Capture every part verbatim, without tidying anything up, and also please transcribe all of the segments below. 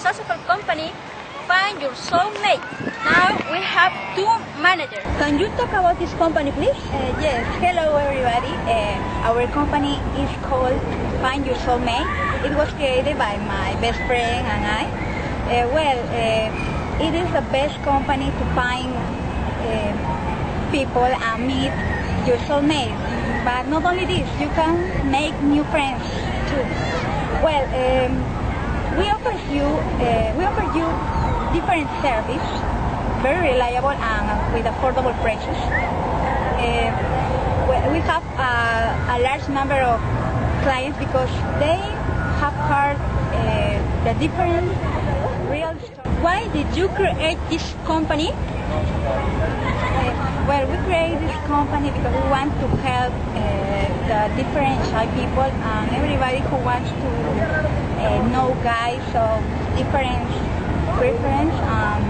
successful company, Find Your Soulmate. Now we have two managers. Can you talk about this company, please? Uh, yes, hello everybody. Uh, our company is called Find Your Soulmate. It was created by my best friend and I. Uh, well, uh, it is the best company to find uh, people and meet your soulmate. But not only this, you can make new friends too. Well, um, we offer you uh, we offer you different service, very reliable and with affordable prices. Uh, we have a, a large number of clients because they have heard uh, the different real stories. Why did you create this company? Uh, well, we created this company because we want to help uh, the different shy people and everybody who wants to uh, know guys of different preference um,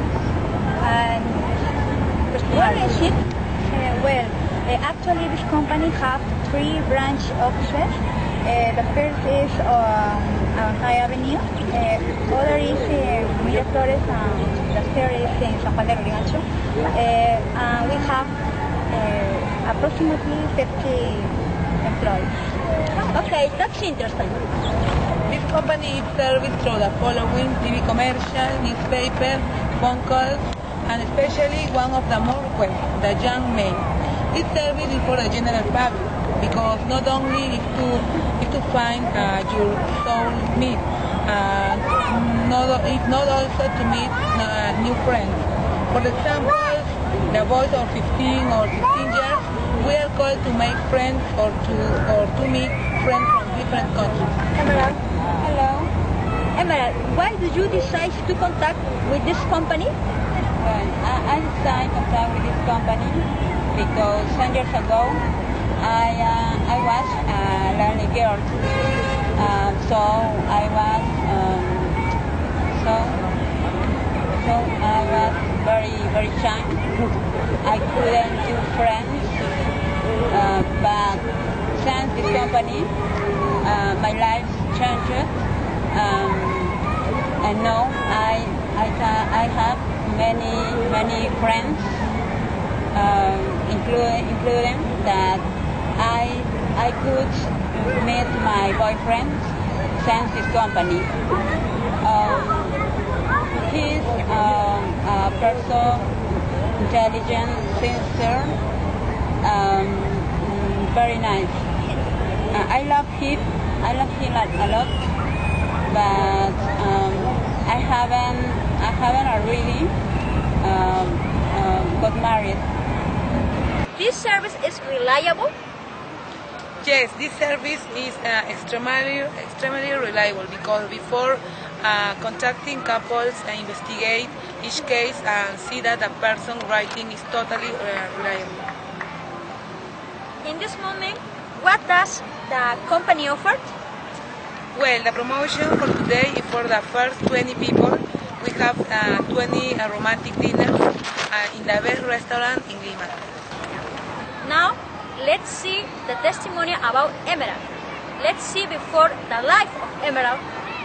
and What is it? Uh, well, uh, actually this company have three branch offices. Uh, the first is on um, High Avenue, uh, other is in Miraflores, and the third is in San Juan de Lurigancho. Uh, and we have uh, approximately fifty employees. Okay, that's interesting. This company is serviced through the following: T V commercial, newspaper, phone calls, and especially one of the more requests, the young men. This service is for the general public because not only is to is to find uh, your soul mate, uh, not, it's not also to meet uh, new friends. For example, the boys of fifteen or sixteen years, we are called to make friends or to or to meet friends from different countries. Emerald. Hello. Emerald, why did you decide to contact with this company? Well, I, I decided to contact with this company because ten years ago I uh, I was a lonely girl, uh, so I was um, so so I was very very shy. I couldn't do friends, uh, but since this company, uh, my life changed, um, and now I I I have many many friends, um, including including that I I could meet my boyfriend since this company. Um, he's um, a person intelligent, sincere, um, very nice. Uh, I love him. I love him a, a lot, but um, I haven't I haven't really um, uh, got married. This service is reliable. Yes, this service is uh, extremely, extremely reliable because before uh, contacting couples, uh, investigate each case and see that the person writing is totally uh, reliable. In this moment, what does the company offer? Well, the promotion for today is for the first twenty people. We have uh, twenty uh, romantic dinners uh, in the best restaurant in Lima. Now, let's see the testimony about Emerald. Let's see before the life of Emerald.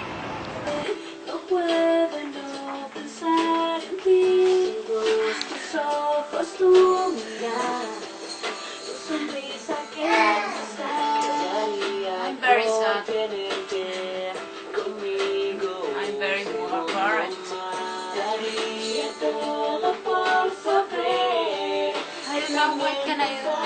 No puedo no pensar en ti, tus ojos, tu mirar, tu sonrisa que me I'm very sad. tenerte conmigo. I'm very discouraged. Daría todo por saber. I don't know what can I do.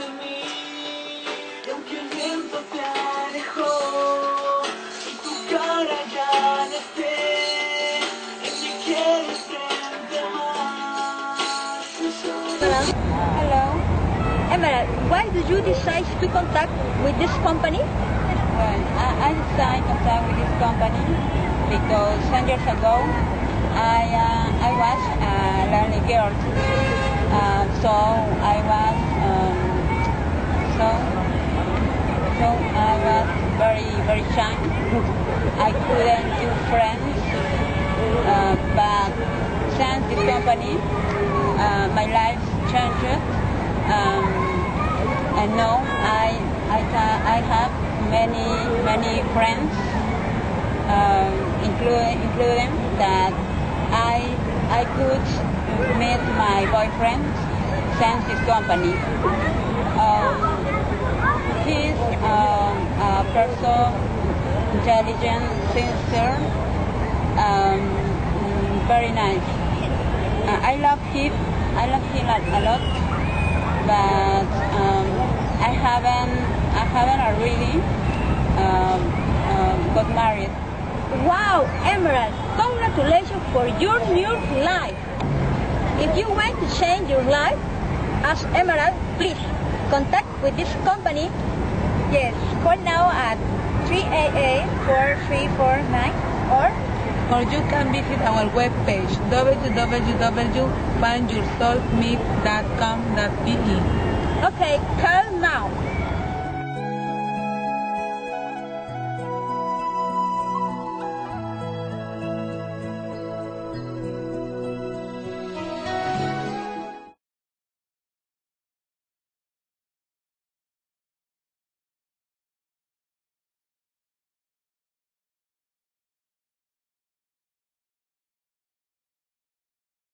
Aunque el viento te alejó y tu cara ya no esté, en mi quiero frente más. Hello. Emerald, why did you decide to contact with this company? Well, I, I decided to contact with this company because ten years ago I uh, I was a lonely girl, uh, so I was um, so so I was very very shy. I couldn't do friends, uh, but since this company, uh, my life changed, um, and now I I I have many many friends, um, include, including that I I could meet my boyfriend since his company. Um, he's um, a person intelligent, sincere, um, very nice. Uh, I love him. I love him a, a lot, but um, I haven't I haven't already um, um, got married. Wow, Emerald, congratulations for your new life. If you want to change your life as Emerald, please contact with this company. Yes, call now at three eight eight, four three four nine or Or you can visit our webpage w w w dot find your soulmate dot com dot p e. Okay, call now.